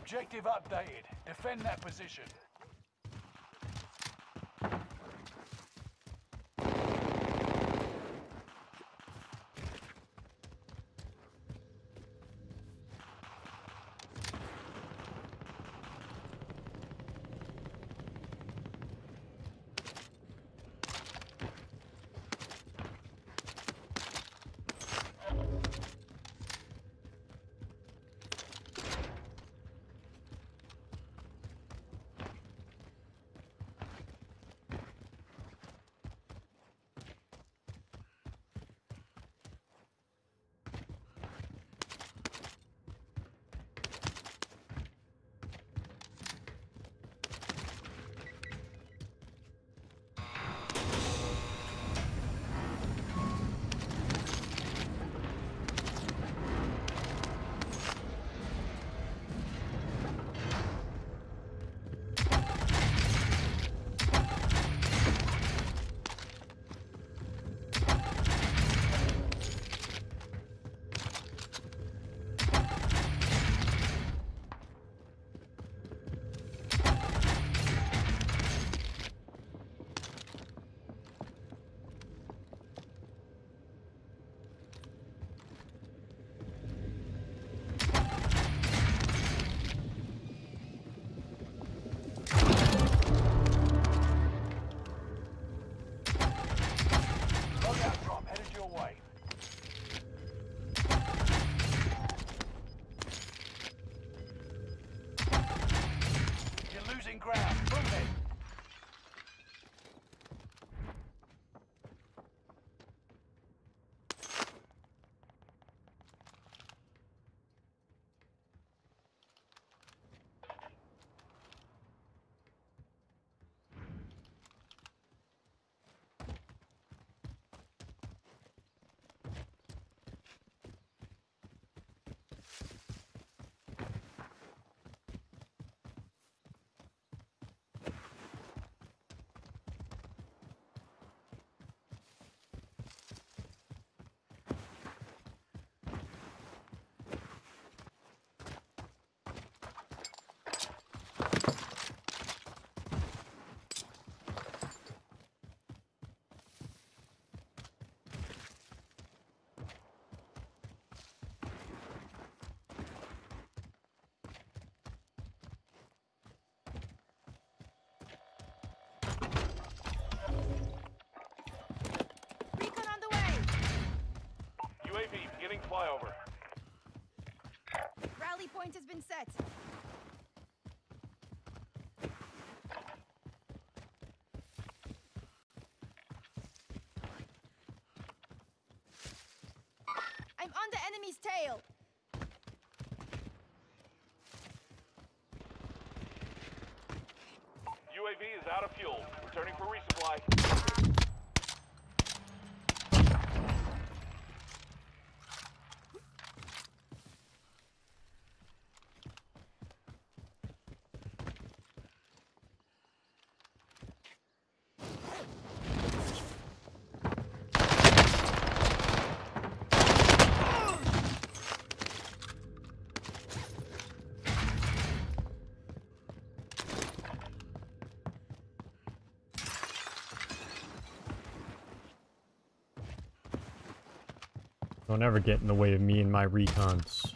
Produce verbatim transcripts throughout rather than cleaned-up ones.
Objective updated. Defend that position. Ground. Move it. Beginning flyover. Rally point has been set. I'm on the enemy's tail. U A V is out of fuel. Returning for resupply. Don't ever get in the way of me and my recons.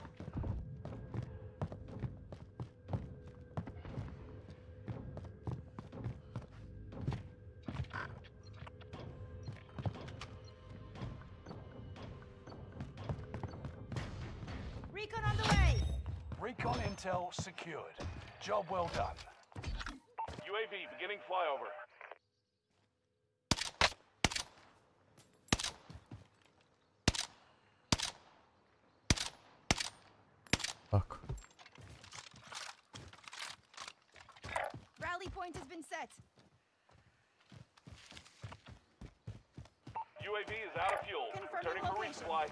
Recon on the way. Recon intel secured. Job well done. U A V beginning flyover. Fuck. Rally point has been set. U A V is out of fuel. Confirming Returning for location. resupply.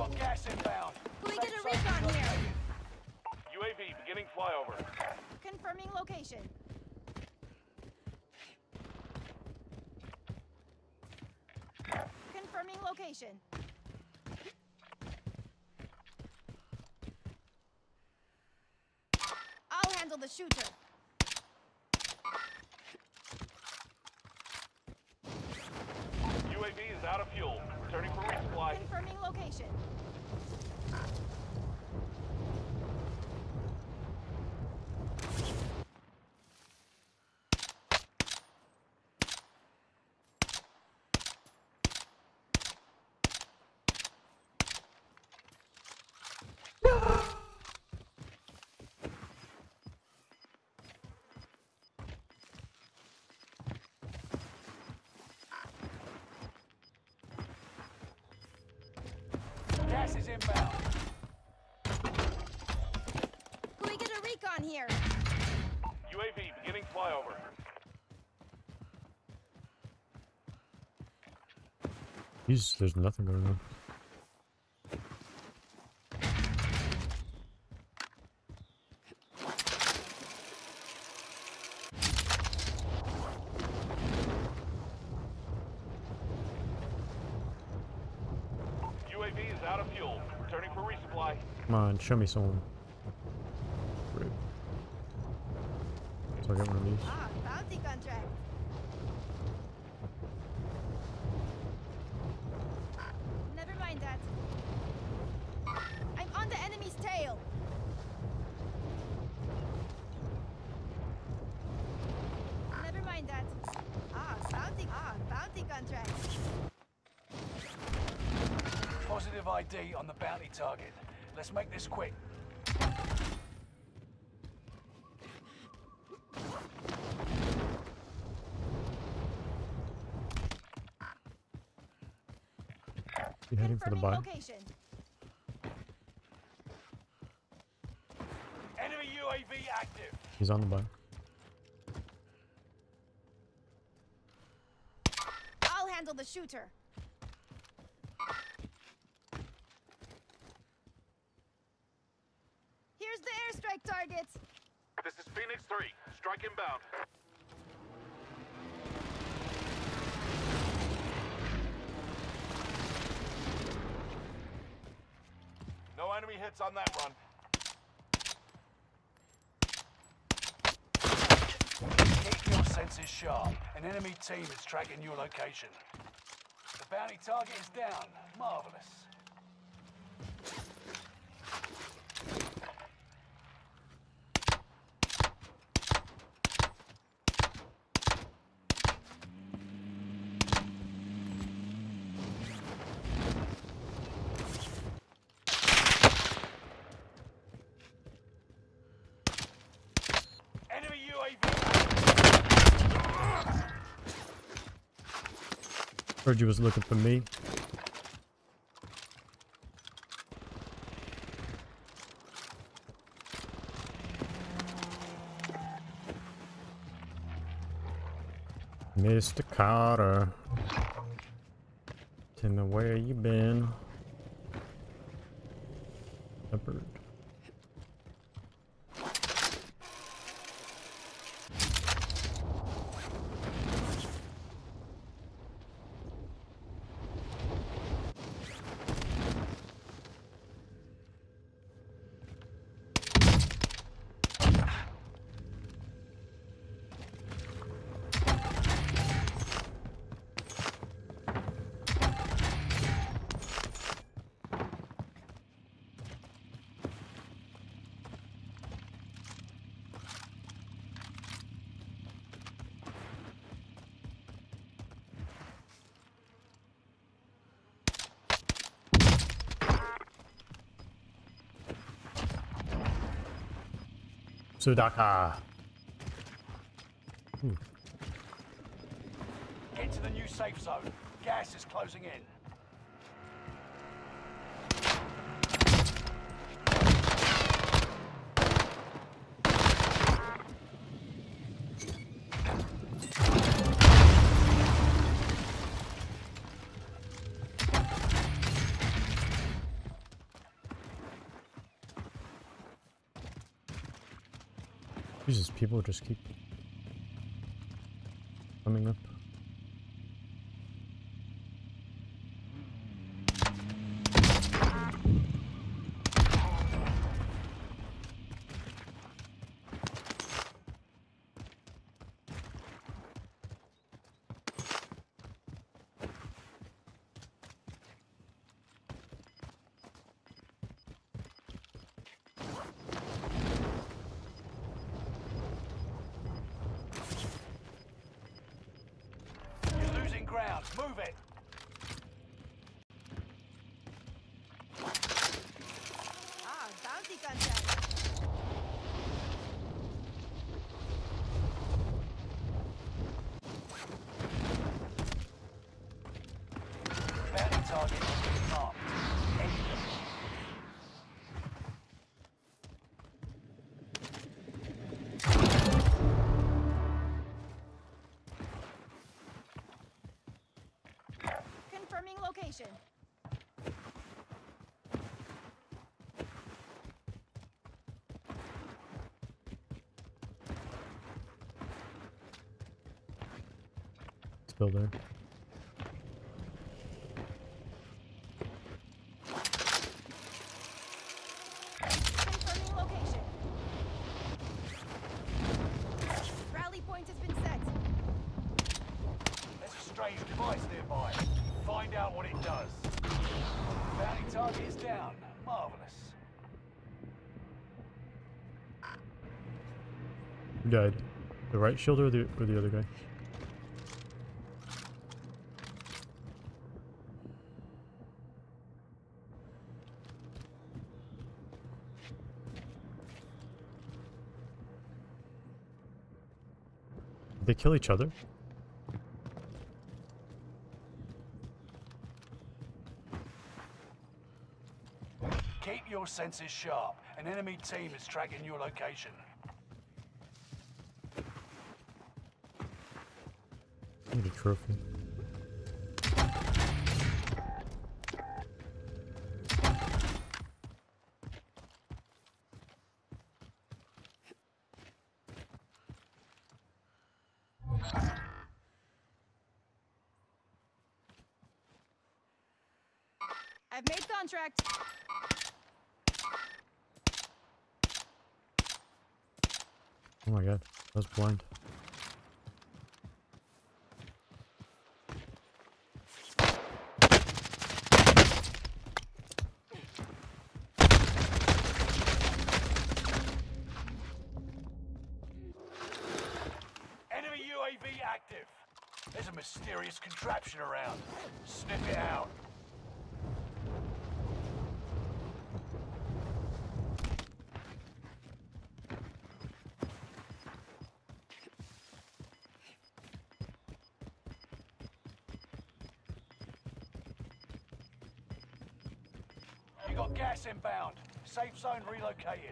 got gas inbound. Can we Safe get a zone recon here? located. U A V beginning flyover. Confirming location. Confirming location. I'll handle the shooter. U A V is out of fuel. Returning for resupply. Confirming location. Gas is inbound. Can we get a recon here? U A V beginning flyover. Jeez, there's nothing going on. U A V is out of fuel. Returning for resupply. Come on, show me someone. Great. So I get one of these. Ah, bounty contract. Never mind that. I'm on the enemy's tail. Never mind that. Ah, bounty. Ah, bounty contract. Positive I D on the bounty target. Let's make this quick. You heading for the Confirming buy? location. Enemy U A V active. He's on the buy. I'll handle the shooter. Here's the airstrike targets. This is Phoenix three. Strike inbound. No enemy hits on that run. Keep your senses sharp. An enemy team is tracking your location. The bounty target is down. Marvelous. Enemy U A V. Heard you was looking for me. Mister Carter. Tell me where you been. A bird. Sudaka. Hmm. Get to the new safe zone. Gas is closing in. Jesus, people just keep coming up. Ground. Move it. Ah, bounty contact. Bounty target has been marked. Aim them. Confirming location. Still there. Confirming location. Rally point has been set. There's a strange device nearby. Find out what it does. Bounty target is down. Marvelous. Who died? The right shield or the or the other guy? Did they kill each other? Keep your senses sharp. An enemy team is tracking your location. Need a trophy. I've made contract. Oh my god, I was blind. Enemy U A V active. There's a mysterious contraption around. Sniff it out. You got gas inbound. Safe zone relocated.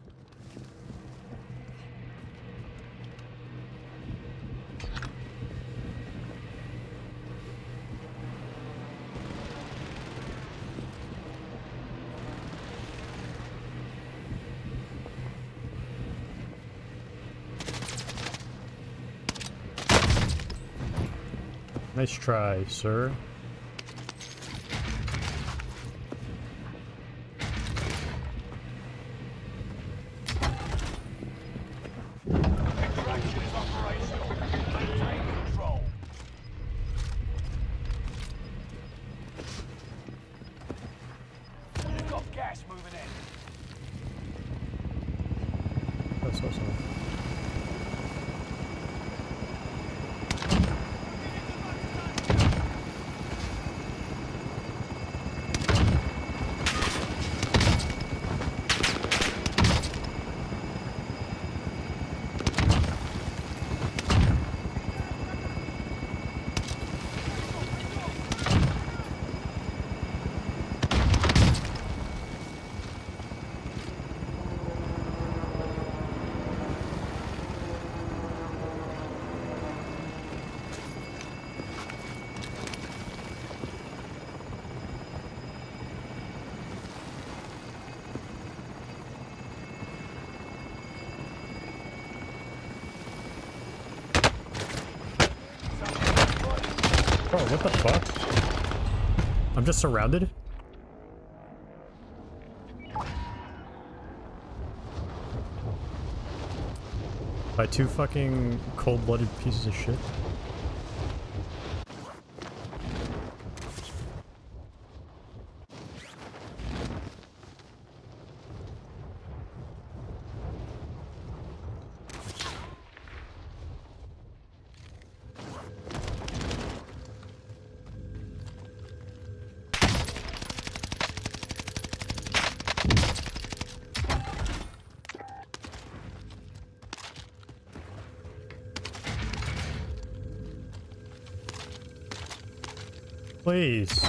Nice try, sir. Extraction is operational. Maintain control. You've got gas moving in. That's awesome. what the fuck? I'm just surrounded? By two fucking cold-blooded pieces of shit. Please.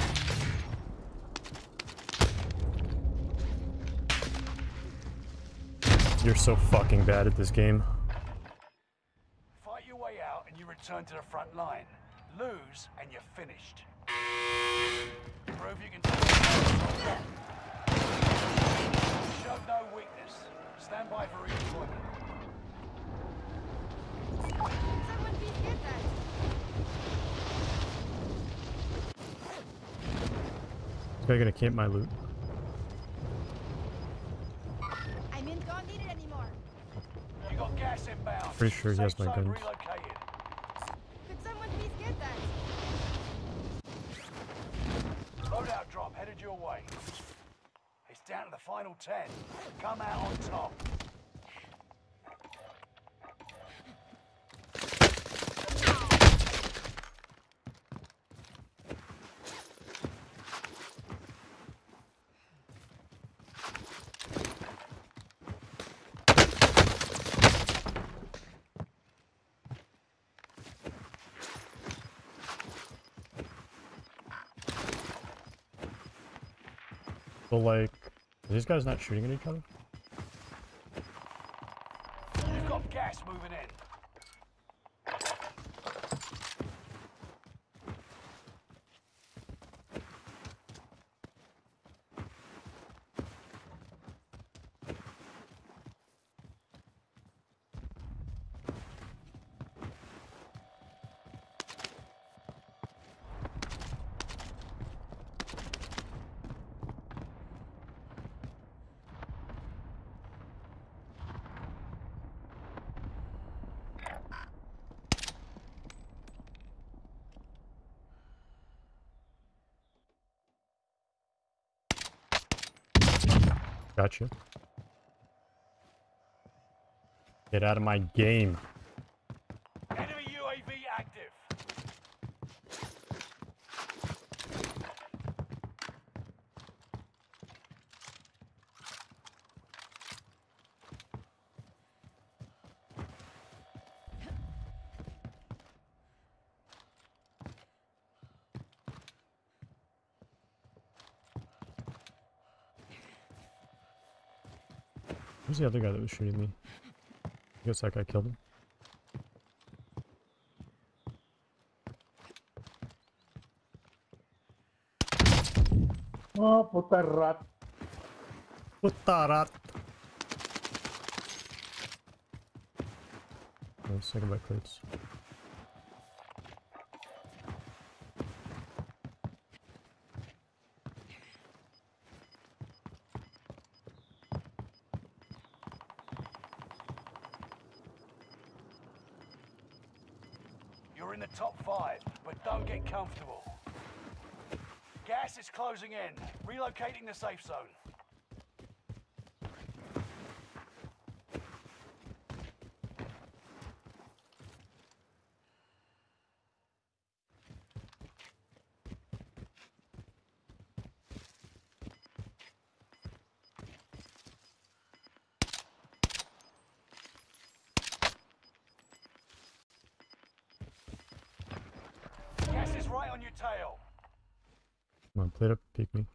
You're so fucking bad at this game. Fight your way out and you return to the front line. Lose and you're finished. Prove you can take it. Show no weakness. Stand by for redeployment. Someone please get that. This guy gonna camp my loot. I mean, don't need it anymore. You got gas inbound. Pretty sure he has Safe my zone guns. relocated. Could someone please get that? Loadout drop headed your way. It's down to the final ten. Come out on top. So like, are these guys not shooting at each other? You've got gas moving in. Gotcha. Get out of my game. Enemy U A V active. Who's the other guy that was shooting me? I guess that guy killed him. Oh, puta rat. Putarat. Oh, second by crates. You're in the top five, but don't get comfortable. Gas is closing in. Relocating the safe zone. Gas is right on your tail. Come on, play it up, peek me.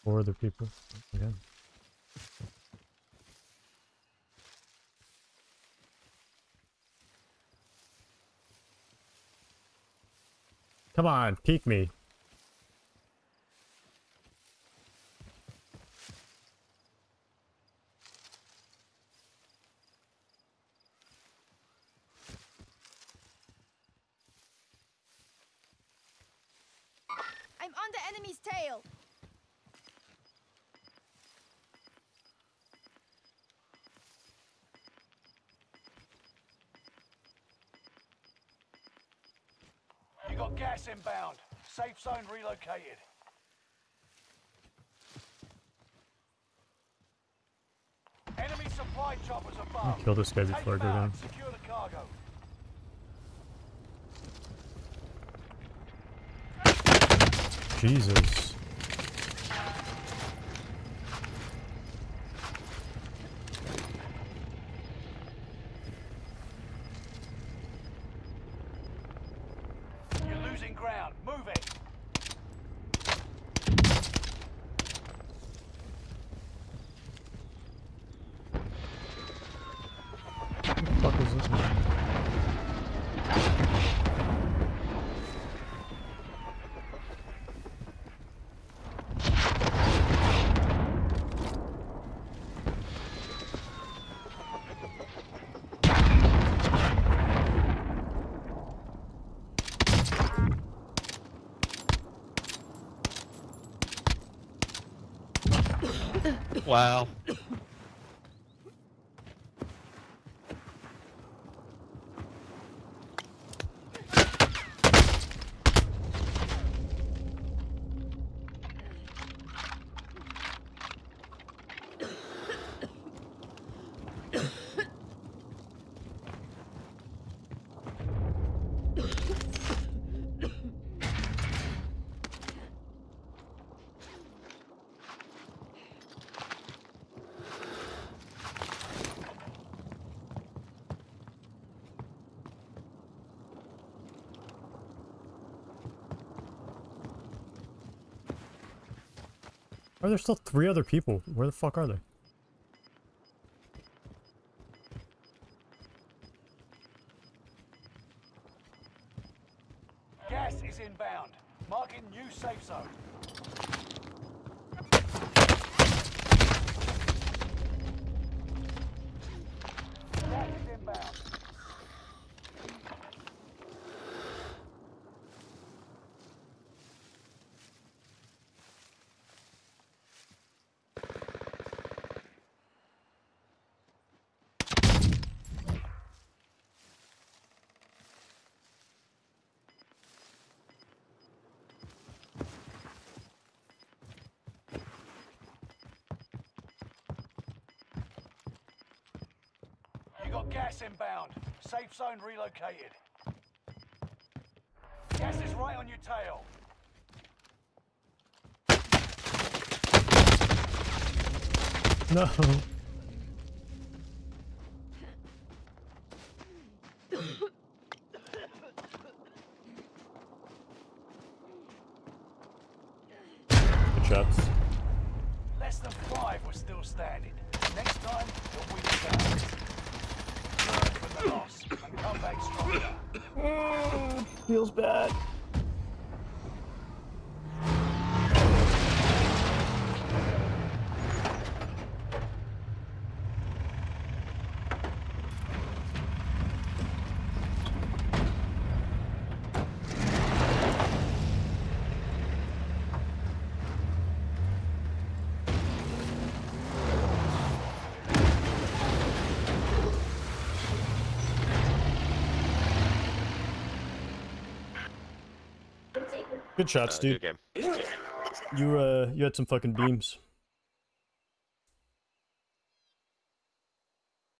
Four other people. Again. Come on, peek me. I'm on the enemy's tail. You got gas inbound. Safe zone relocated. Enemy supply choppers above. Kill this guy Take before I him go out down. and secure the cargo. Jesus. You're losing ground. Move it. What the fuck is this one? Wow. Are there still three other people? Where the fuck are they? Gas is inbound. Marking new safe zone. Gas is inbound. You got gas inbound. Safe zone relocated. Gas is right on your tail. No. Good shots. Less than five were still standing. Next time, you'll win it down. Learn from the loss and come back stronger. Feels bad. Good shots, Uh, dude. good game. You uh, you had some fucking beams.